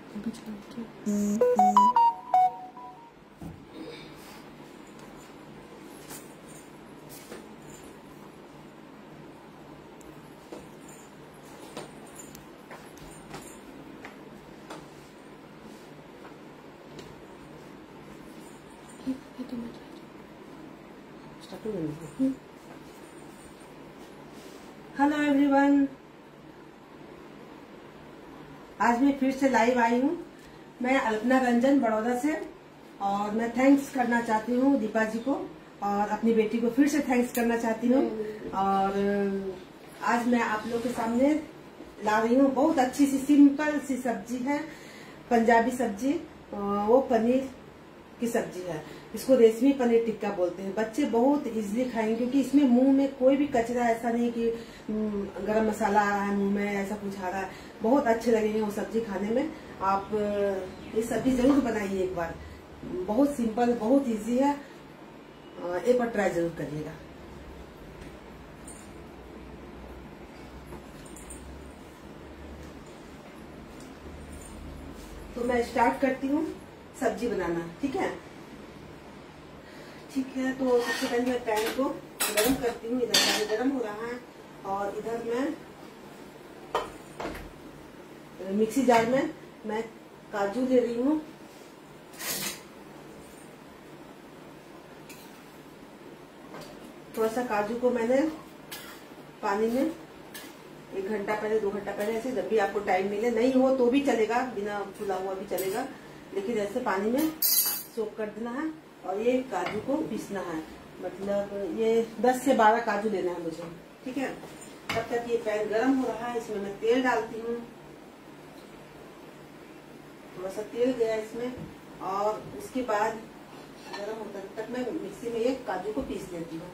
Hello everyone, आज मैं फिर से लाइव आई हूँ। मैं अल्पना रंजन बड़ौदा से, और मैं थैंक्स करना चाहती हूँ दीपा जी को, और अपनी बेटी को फिर से थैंक्स करना चाहती हूँ। और आज मैं आप लोग के सामने ला रही हूँ बहुत अच्छी सी सिंपल सी सब्जी है, पंजाबी सब्जी। वो पनीर की सब्जी है, इसको रेशमी पनीर टिक्का बोलते हैं। बच्चे बहुत इजीली खाएंगे क्योंकि इसमें मुंह में कोई भी कचरा ऐसा नहीं कि गरम मसाला आ रहा है मुंह में, ऐसा कुछ आ रहा है। बहुत अच्छे लगेंगे वो सब्जी खाने में। आप ये सब्जी जरूर बनाइए एक बार, बहुत सिंपल, बहुत इजी है। एक बार ट्राई जरूर करिएगा। तो मैं स्टार्ट करती हूँ सब्जी बनाना, ठीक है? ठीक है, तो सबसे पहले मैं पैन को गरम करती हूँ। इधर पानी गरम हो रहा है, और इधर मैं मिक्सी जार में मैं काजू ले रही हूँ। थोड़ा सा काजू को मैंने पानी में 1 घंटा पहले, 2 घंटा पहले, ऐसे जब भी आपको टाइम मिले, नहीं हो तो भी चलेगा, बिना फुला हुआ भी चलेगा, लेकिन ऐसे पानी में सोक कर देना है। और ये काजू को पीसना है, मतलब ये 10 से 12 काजू लेना है मुझे, ठीक है? तब तक ये पैन गरम हो रहा है, इसमें मैं तेल डालती हूँ। थोड़ा सा तेल गया इसमें, और उसके बाद गरम होता तक मैं मिक्सी में ये काजू को पीस लेती हूँ।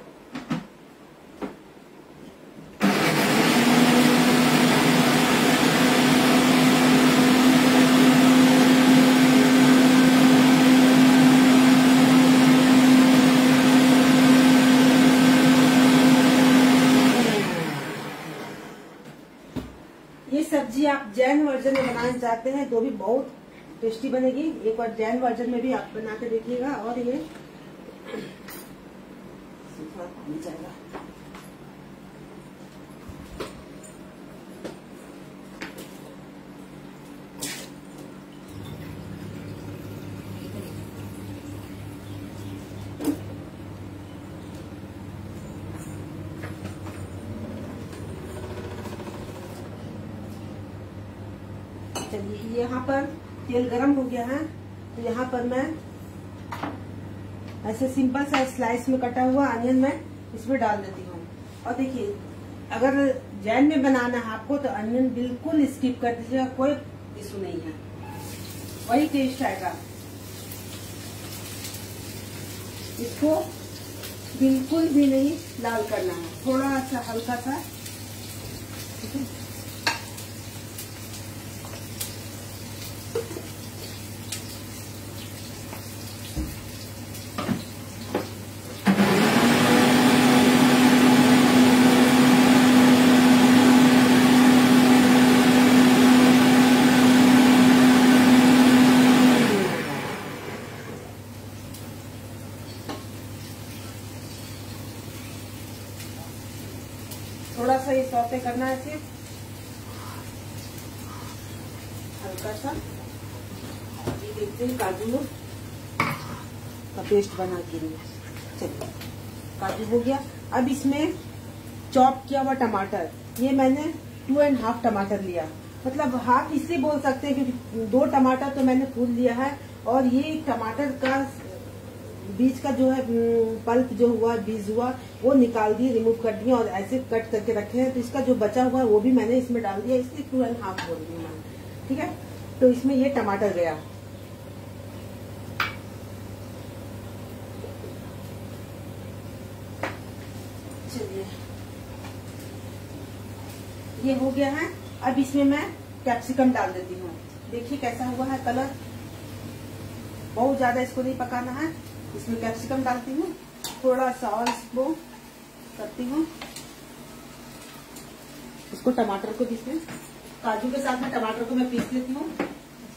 ये सब्जी आप जैन वर्जन में बनाना चाहते हैं तो भी बहुत टेस्टी बनेगी। एक बार जैन वर्जन में भी आप बना के देखिएगा। और ये थोड़ा पानी जाएगा। चलिए, यहाँ पर तेल गरम हो गया है, तो यहाँ पर मैं ऐसे सिंपल सा स्लाइस में कटा हुआ अनियन मैं इसमें डाल देती हूँ। और देखिए, अगर जैन में बनाना है आपको तो अनियन बिल्कुल स्किप कर दीजिएगा, कोई इशू नहीं है, वही टेस्ट आएगा। इसको बिल्कुल भी नहीं लाल करना है, थोड़ा सा हल्का सा, ठीक है? थोड़ा सा ये सौते करना है, सिर्फ हल्का सा। ये देखते हैं काजू का पेस्ट बना के लिए। चलिए, काजू हो गया। अब इसमें चॉप किया हुआ टमाटर, ये मैंने 2.5 टमाटर लिया, मतलब हाफ इससे बोल सकते हैं क्योंकि 2 टमाटर तो मैंने फूल लिया है। और ये टमाटर का बीज का जो है पल्प जो हुआ, बीज हुआ, वो निकाल दिए, रिमूव कर दिए और ऐसे कट करके रखे हैं। तो इसका जो बचा हुआ है वो भी मैंने इसमें डाल दिया, इसलिए 2.5 बोल रही हूँ, ठीक है? तो इसमें ये टमाटर गया। चलिए, ये हो गया है। अब इसमें मैं कैप्सिकम डाल देती हूँ। देखिए कैसा हुआ है कलर, बहुत ज्यादा इसको नहीं पकाना है। इसमें कैप्सिकम डालती हूँ, थोड़ा सा और इसको करती हूँ, इसको टमाटर को, जिसमें काजू के साथ में टमाटर को मैं पीस लेती हूँ।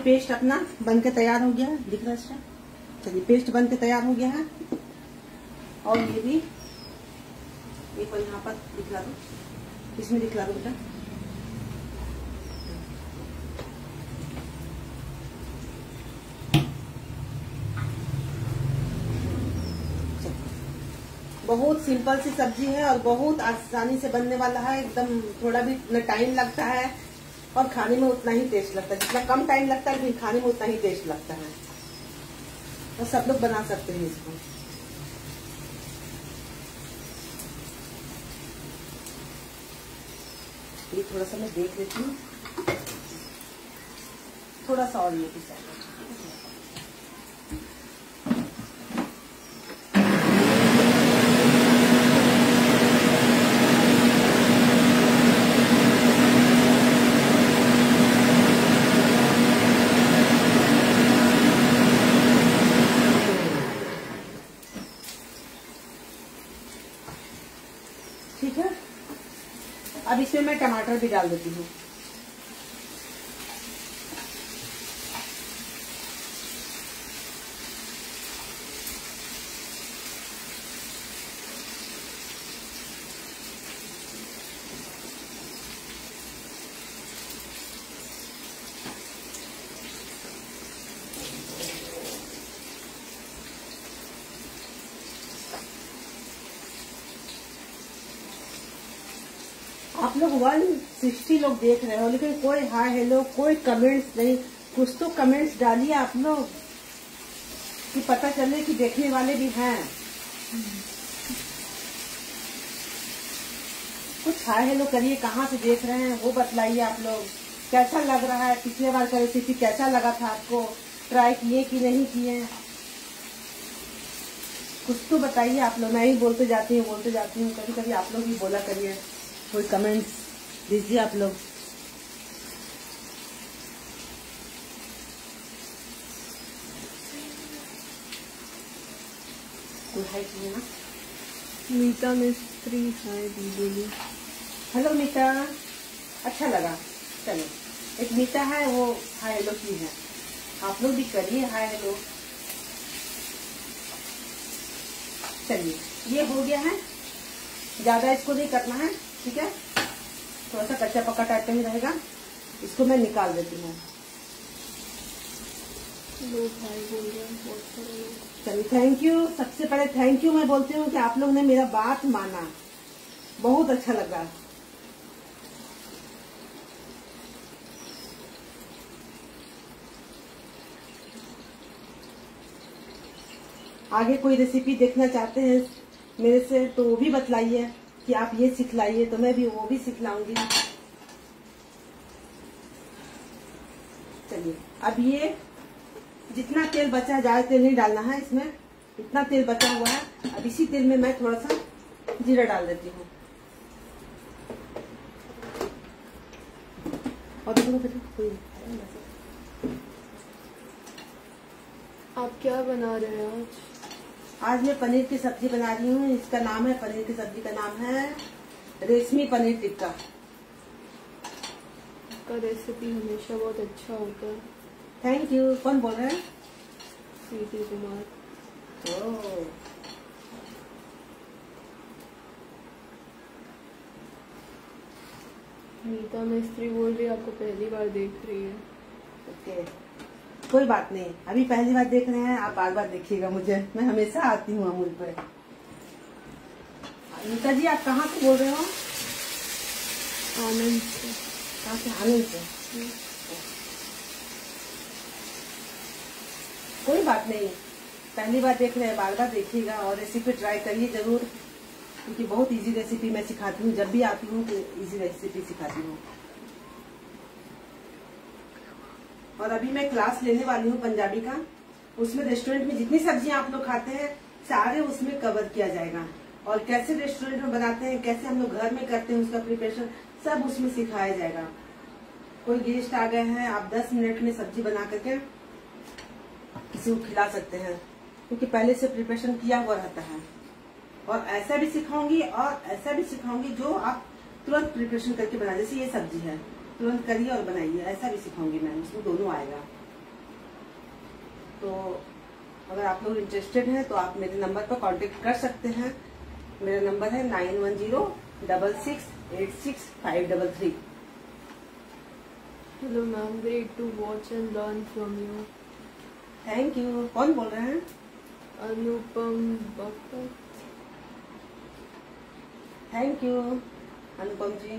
पेस्ट अपना बन के तैयार हो गया है, दिख रहा है। चलिए पेस्ट बन के तैयार हो गया है। और ये भी एक बार यहाँ पर दिखला दो, इसमें दिखला दो बेटा। बहुत सिंपल सी सब्जी है और बहुत आसानी से बनने वाला है एकदम। थोड़ा भी न टाइम लगता है और खाने में उतना ही टेस्ट लगता है। जितना कम टाइम लगता है लेकिन खाने में उतना ही टेस्ट लगता है। और सब लोग बना सकते हैं इसको। ये थोड़ा सा मैं देख लेती हूँ, थोड़ा सा और ये पिसा। ठीक है, अब इसमें मैं टमाटर भी डाल देती हूँ। आप लोग 160 लोग देख रहे हो लेकिन कोई हाय हेलो कोई कमेंट्स नहीं। कुछ तो कमेंट्स डालिए आप लोग कि पता चले कि देखने वाले भी हैं। कुछ हाय हेलो करिए, कहाँ से देख रहे हैं वो बतलाइए आप लोग। कैसा लग रहा है, पिछले बार का रेसिपी कैसा लगा था आपको, ट्राई किए कि नहीं किए, कुछ तो बताइए आप लोग। मैं ही बोलते जाती हूँ कभी कभी आप लोग भी बोला करिए, कोई कमेंट्स दीजिए आप लोग। कोई हाय चाहिए ना? मीता मिस्त्री हाय दीदी। हेलो मीता, अच्छा लगा। चलो एक मीता है वो हाय हेलो की है, आप लोग भी करिए हाय हेलो। चलिए ये हो गया है, ज्यादा इसको नहीं करना है, ठीक है। थोड़ा सा कच्चा पक्का टाइप का ही रहेगा। इसको मैं निकाल देती हूँ। चलिए थैंक यू। सबसे पहले थैंक यू मैं बोलती हूँ कि आप लोग ने मेरा बात माना, बहुत अच्छा लगा। आगे कोई रेसिपी देखना चाहते हैं मेरे से तो वो भी बतलाइए कि आप ये सिखलाइए, तो मैं भी वो भी सिखलाऊंगी। चलिए अब ये जितना तेल बचा है, ज्यादा तेल नहीं डालना है इसमें, इतना तेल बचा हुआ है। अब इसी तेल में मैं थोड़ा सा जीरा डाल देती हूँ। और आप क्या बना रहे हैं आज? आज मैं पनीर की सब्जी बना रही हूँ। इसका नाम है, पनीर की सब्जी का नाम है रेशमी पनीर टिक्का। आपका रेसिपी हमेशा बहुत अच्छा होता है। Thank you. कौन बोल रहे हैं? प्रीति कुमार। मीता मिस्त्री बोल रही है आपको पहली बार देख रही है। ओके कोई बात नहीं, अभी पहली बार देख रहे हैं, आप बार बार देखिएगा मुझे। मैं हमेशा आती हूँ अमूल पे। मीता जी आप कहाँ से बोल रहे हो? आनंद से। कहाँ से? आनंद से। कोई बात नहीं, पहली बार देख रहे हैं, बार बार देखिएगा और रेसिपी ट्राई करिए जरूर, क्योंकि बहुत इजी रेसिपी मैं सिखाती हूँ। जब भी आती हूँ तो इजी रेसिपी सिखाती हूँ। और अभी मैं क्लास लेने वाली हूँ पंजाबी का। उसमें रेस्टोरेंट में जितनी सब्जियां आप लोग खाते हैं सारे उसमें कवर किया जाएगा, और कैसे रेस्टोरेंट में बनाते हैं, कैसे हम लोग घर में करते हैं, उसका प्रिपरेशन सब उसमें सिखाया जाएगा। कोई गेस्ट आ गए हैं, आप 10 मिनट में सब्जी बना करके किसी को खिला सकते हैं, क्योंकि पहले से प्रिपरेशन किया हुआ रहता है। और ऐसा भी सिखाऊंगी और ऐसा भी सिखाऊंगी जो आप तुरंत प्रिपरेशन करके बना, जैसे ये सब्जी है तुरंत करिए और बनाइए, ऐसा भी सिखाऊंगी मैं, उसमें दोनों आएगा। तो अगर आप लोग इंटरेस्टेड हैं तो आप मेरे नंबर पर कांटेक्ट कर सकते हैं। मेरा नंबर है 9106686533। Hello ma'am, great to watch and learn from you. Thank you. कौन बोल रहे हैं? अनुपम भगत। Thank you Anupam ji.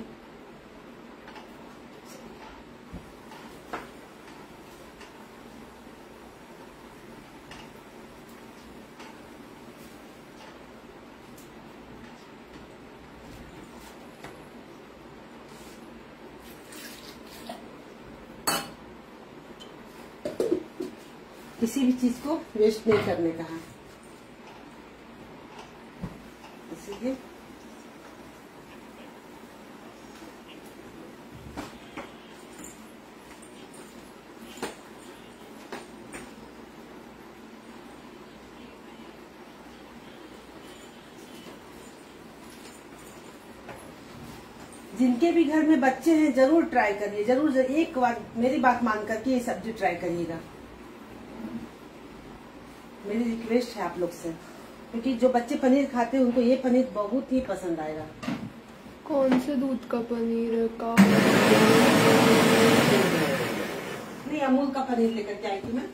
किसी भी चीज को वेस्ट नहीं करने का है, इसीलिए जिनके भी घर में बच्चे हैं जरूर ट्राई करिए, जरूर एक बार मेरी बात मान करके ये सब्जी ट्राई करिएगा। मेरी रिक्वेस्ट है आप लोग से, क्योंकि जो बच्चे पनीर खाते हैं उनको ये पनीर बहुत ही पसंद आएगा। कौन से दूध का पनीर का? नहीं, अमूल का पनीर लेकर के आई थी मैं।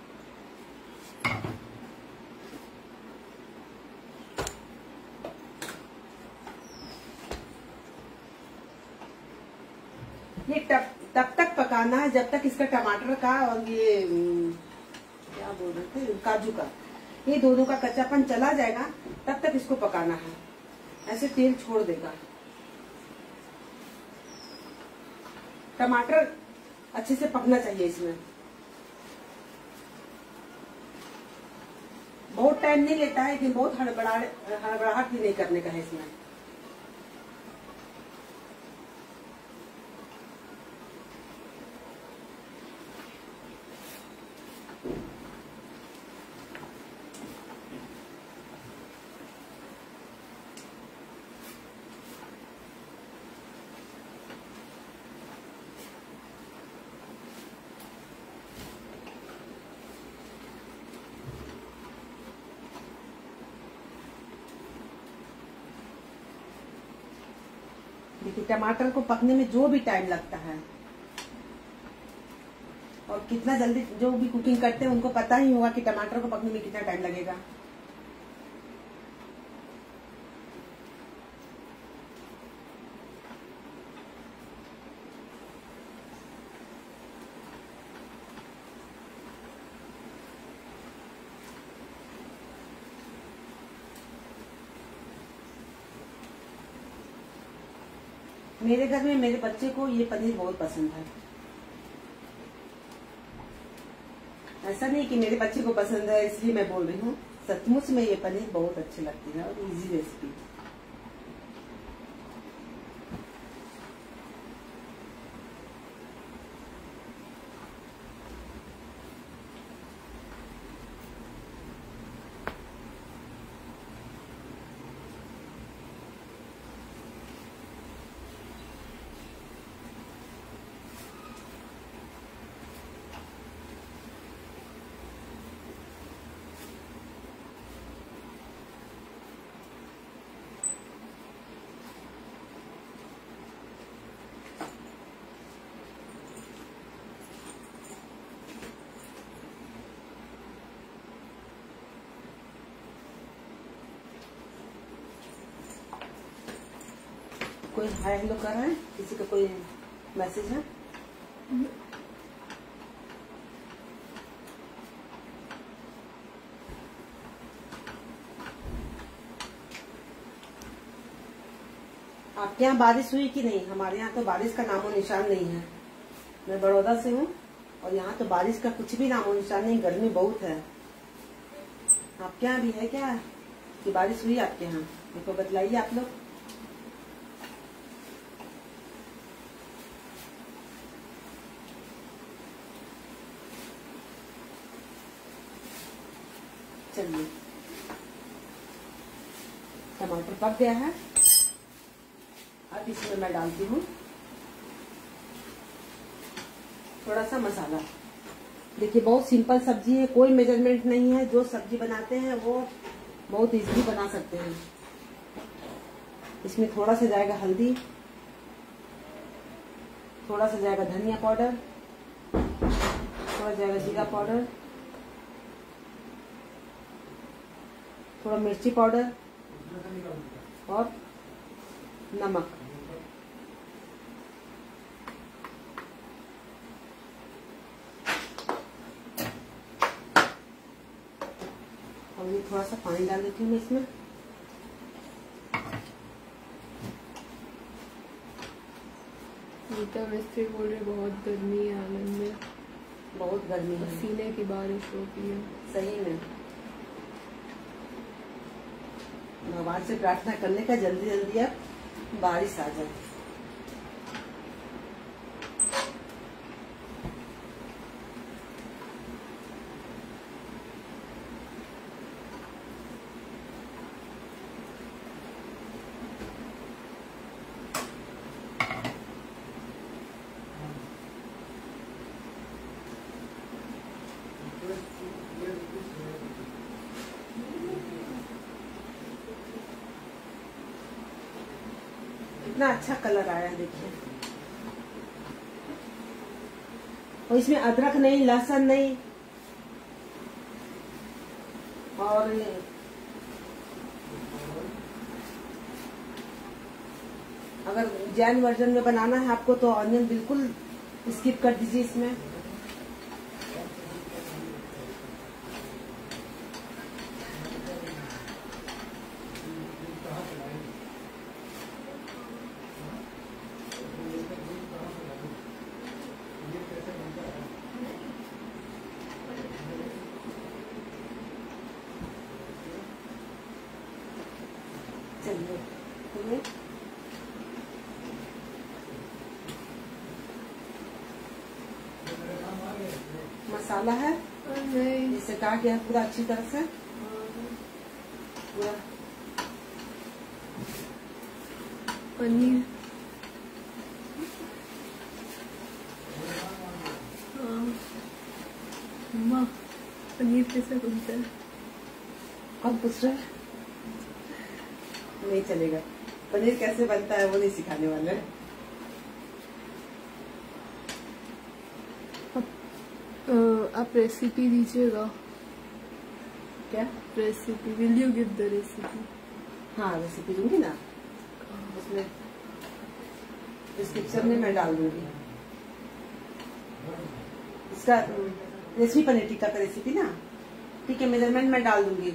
ये तब तक पकाना है जब तक इसका टमाटर का और ये क्या बोल रहे थे, काजू का, ये दोनों का कच्चापन चला जाएगा तब तक इसको पकाना है। ऐसे तेल छोड़ देगा। टमाटर अच्छे से पकना चाहिए इसमें। बहुत टाइम नहीं लेता है, लेकिन बहुत हड़बड़ाहट भी नहीं करने का है इसमें। देखिए टमाटर को पकने में जो भी टाइम लगता है और कितना जल्दी, जो भी कुकिंग करते हैं उनको पता ही होगा कि टमाटर को पकने में कितना टाइम लगेगा। मेरे घर में मेरे बच्चे को ये पनीर बहुत पसंद है। ऐसा नहीं कि मेरे बच्चे को पसंद है इसलिए मैं बोल रही हूँ, सचमुच में ये पनीर बहुत अच्छी लगती है और इजी रेसिपी। कोई हाय हेलो कर रहा है? किसी का कोई मैसेज है? आपके यहाँ बारिश हुई कि नहीं? हमारे यहाँ तो बारिश का नामो निशान नहीं है। मैं बड़ौदा से हूँ और यहाँ तो बारिश का कुछ भी नामो निशान नहीं, गर्मी बहुत है। आपके यहाँ भी है क्या कि बारिश हुई आपके यहाँ? देखो बतलाइए आप लोग। चलिए टमाटर पक गया है, अब इसमें मैं डालती हूँ थोड़ा सा मसाला। देखिए बहुत सिंपल सब्जी है, कोई मेजरमेंट नहीं है। जो सब्जी बनाते हैं वो बहुत इजीली बना सकते हैं। इसमें थोड़ा सा जाएगा हल्दी, थोड़ा सा जाएगा धनिया पाउडर, थोड़ा जाएगा जीरा पाउडर, थोड़ा मिर्ची पाउडर और नमक। और ये थोड़ा सा पानी डाल देती हूँ मैं इसमें। नीता मिस्त्री बोल रहे बहुत गर्मी है आनंद में, बहुत गर्मी है, पसीने की बारिश होती है। सही में। भगवान से प्रार्थना करने का जल्दी जल्दी अब बारिश आ जाए। इतना अच्छा कलर आया देखिए। और इसमें अदरक नहीं, लहसुन नहीं, और अगर जैन वर्जन में बनाना है आपको तो ऑनियन बिल्कुल स्किप कर दीजिए इसमें। चलिए तो मसाला है, इसे काट दिया पूरा अच्छी तरह से पूरा। पनीर अम्मा पनीर कैसे बनता है? अब पूछ रहे हैं? नहीं चलेगा, पनीर कैसे बनता है वो नहीं सिखाने वाले। आप रेसिपी दीजिएगा क्या? Recipe, will you give the recipe? हाँ रेसिपी दूंगी ना, उसमें डिस्क्रिप्शन में मैं डाल दूंगी इसका रेसिपी, पनीर टिक्का का रेसिपी ना, ठीक है, मेजरमेंट मैं डाल दूंगी।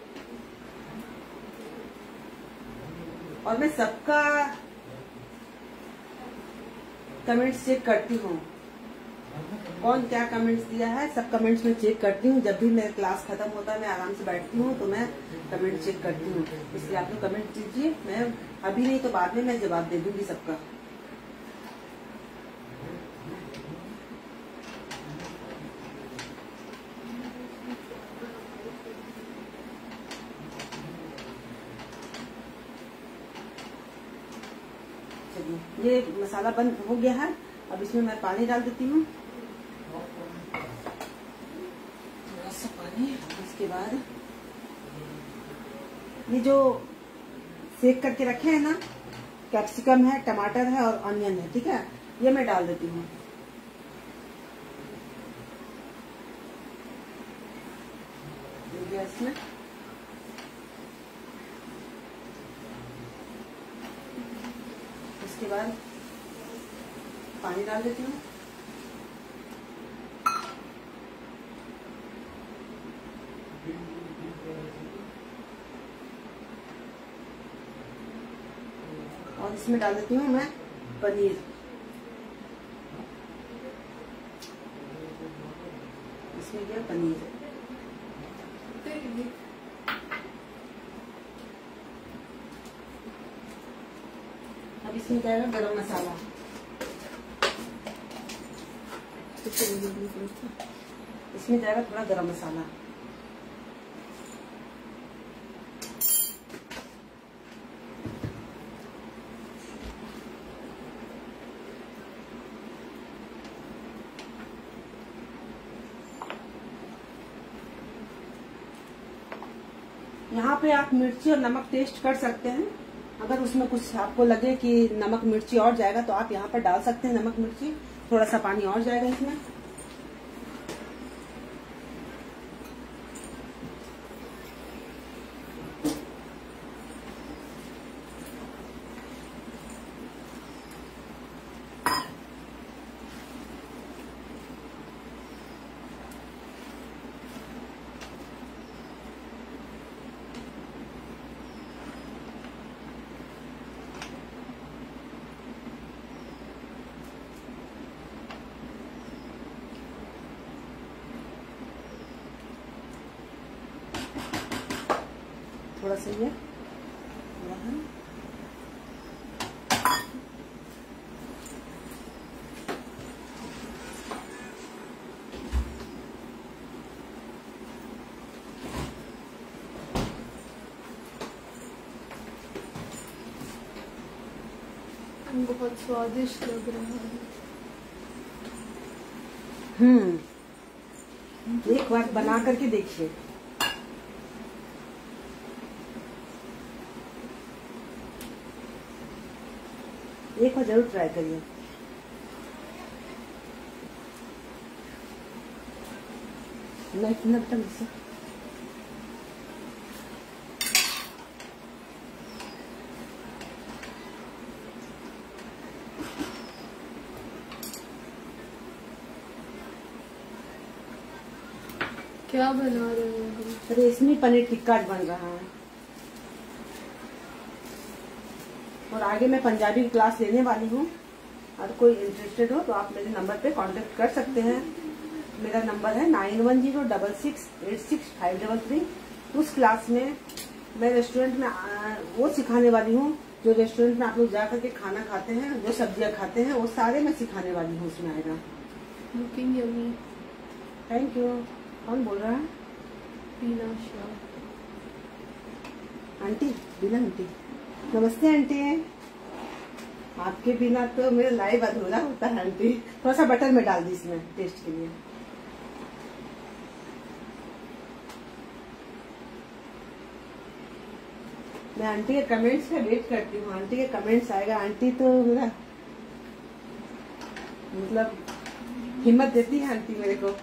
और मैं सबका कमेंट्स चेक करती हूँ, कौन क्या कमेंट्स दिया है, सब कमेंट्स में चेक करती हूँ। जब भी मेरा क्लास खत्म होता है मैं आराम से बैठती हूँ तो मैं कमेंट चेक करती हूँ। इसलिए आप लोग कमेंट दीजिए, मैं अभी नहीं तो बाद में मैं जवाब दे दूंगी सबका। चलिए ये मसाला बन हो गया है, अब इसमें मैं पानी डाल देती हूँ, थोड़ा सा पानी। उसके बाद ये जो सेक करके रखे हैं ना, कैप्सिकम है, टमाटर है और ऑनियन है, ठीक है, ये मैं डाल देती हूँ। इसमें उसके बाद पानी डाल देती हूँ। और इसमें डाल देती हूँ मैं पनीर। इसमें क्या पनीर, अब इसमें जाएगा गरम मसाला। इसमें जाएगा थोड़ा गरम मसाला। यहाँ पे आप मिर्ची और नमक टेस्ट कर सकते हैं। अगर उसमें कुछ आपको लगे कि नमक मिर्ची और जाएगा तो आप यहाँ पर डाल सकते हैं नमक मिर्ची, थोड़ा सा पानी और जाएगा इसमें। थोड़ा सा ये बहुत स्वादिष्ट लग रहा है। एक बार बना करके देखिए। एक बार जरूर ट्राई करिए। नहीं से क्या बना रहे हो? रेशमी पनीर टिक्का बन रहा है। और आगे मैं पंजाबी की क्लास लेने वाली हूँ। और कोई इंटरेस्टेड हो तो आप मेरे नंबर पे कांटेक्ट कर सकते हैं। मेरा नंबर है 9106686533। उस क्लास में मैं रेस्टोरेंट में वो सिखाने वाली हूँ जो रेस्टोरेंट में आप लोग जाकर के खाना खाते हैं, जो सब्जियां खाते हैं, वो सारे मैं सिखाने वाली हूँ उसमें आएगा। Looking yummy. Thank you. कौन बोल रहा है? बीना शाह। Aunty, Bina aunty. नमस्ते आंटी। आपके बिना तो मेरा लाइव अधूरा होता है आंटी। थोड़ा सा बटर में डाल दी इसमें टेस्ट के लिए। मैं आंटी के कमेंट्स पे वेट करती हूँ। आंटी के कमेंट्स आएगा। आंटी तो मेरा मतलब हिम्मत देती है आंटी मेरे को।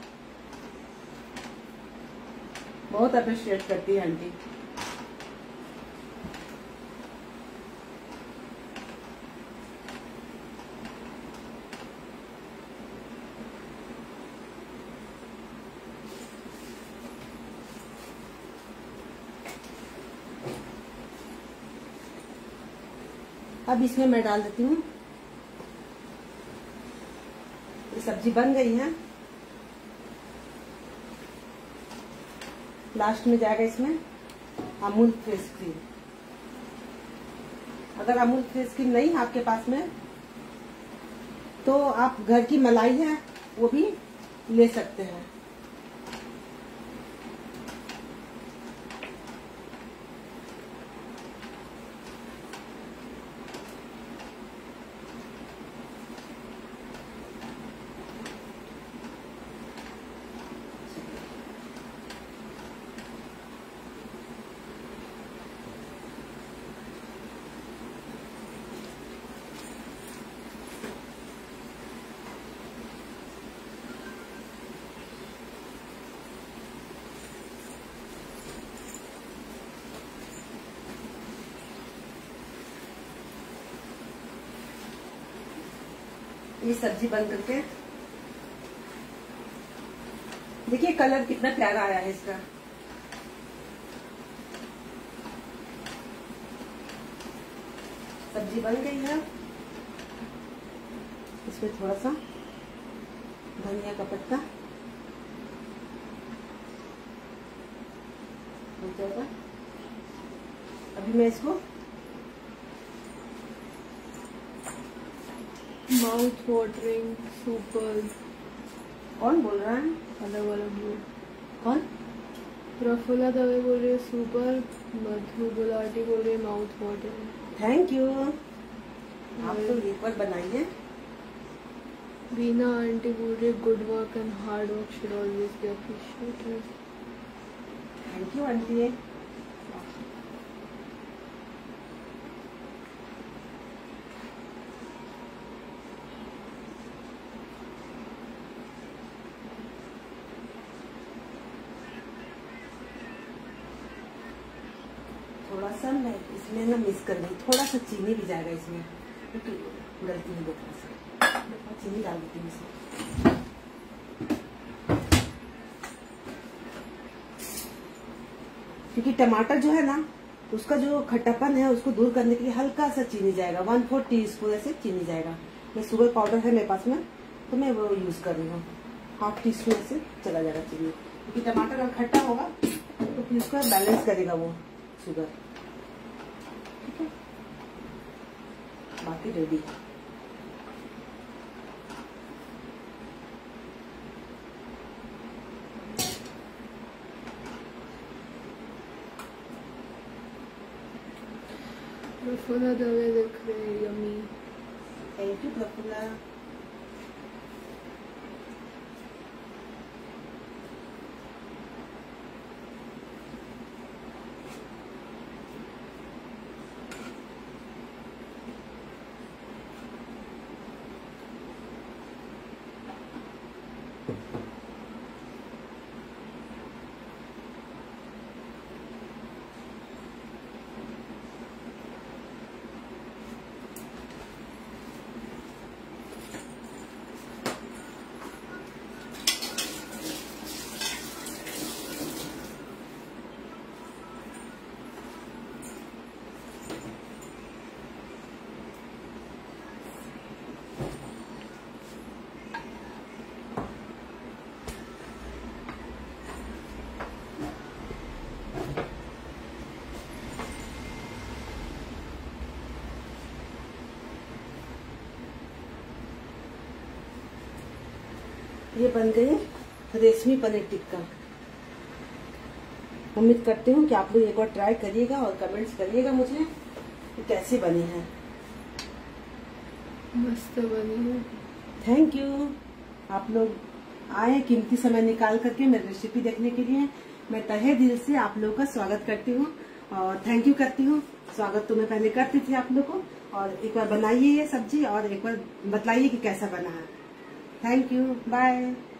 बहुत अप्रिशिएट करती है आंटी। अब इसमें मैं डाल देती हूँ। ये सब्जी बन गई है। लास्ट में जाएगा इसमें अमूल फ्रेश क्रीम। अगर अमूल फ्रेश क्रीम नहीं है आपके पास में तो आप घर की मलाई है वो भी ले सकते हैं। ये सब्जी बन करके देखिए कलर कितना प्यारा आया है इसका। सब्जी बन गई है। इसमें थोड़ा सा धनिया का पत्ता हो जाएगा। अभी मैं इसको माउथ वाटरिंग सुपर। कौन बोल रहा है? अलग अलग बोल। कौन? प्रफुल्ला दवे बोल रही है सुपर। मधु गुलाटी बोल रही है माउथ वाटरिंग। Thank you. आप तो एक बार बनाइए। बीना आंटी बोल रही है good work and hard work should always be appreciated. Thank you aunty. मैं ना मिक्स कर गई, थोड़ा सा चीनी भी जाएगा इसमें, गलती नहीं देखा, चीनी डाल देती हूँ इसमें। क्योंकि टमाटर जो है ना, उसका जो खट्टापन है उसको दूर करने के लिए हल्का सा चीनी जाएगा, 1/4 टीस्पून ऐसे चीनी जाएगा। मैं शुगर पाउडर है मेरे पास में, तो मैं वो यूज कर रही हूँ। 1/2 टीस्पून ऐसे चला जाएगा चीनी, क्योंकि टमाटर अगर खट्टा होगा तो फिर उसका बैलेंस करेगा वो शुगर। ठीक है, बाकी रेडी। प्रफुल्ला दवे दिख रहे हैं, यम्मी। Thank you Prafulla. ये बन गई रेशमी पनीर टिक्का। उम्मीद करती हूँ कि आप लोग एक बार ट्राई करिएगा और कमेंट्स करिएगा मुझे कि कैसी बनी है। मस्त बनी है। Thank you. आप लोग आए कीमती समय निकाल करके मेरी रेसिपी देखने के लिए। मैं तहे दिल से आप लोगों का स्वागत करती हूँ और थैंक यू करती हूँ। स्वागत तो मैं पहले करती थी आप लोग को, और एक बार बनाइए ये सब्जी और एक बार बतलाइए कि कैसा बना है। Thank you, bye.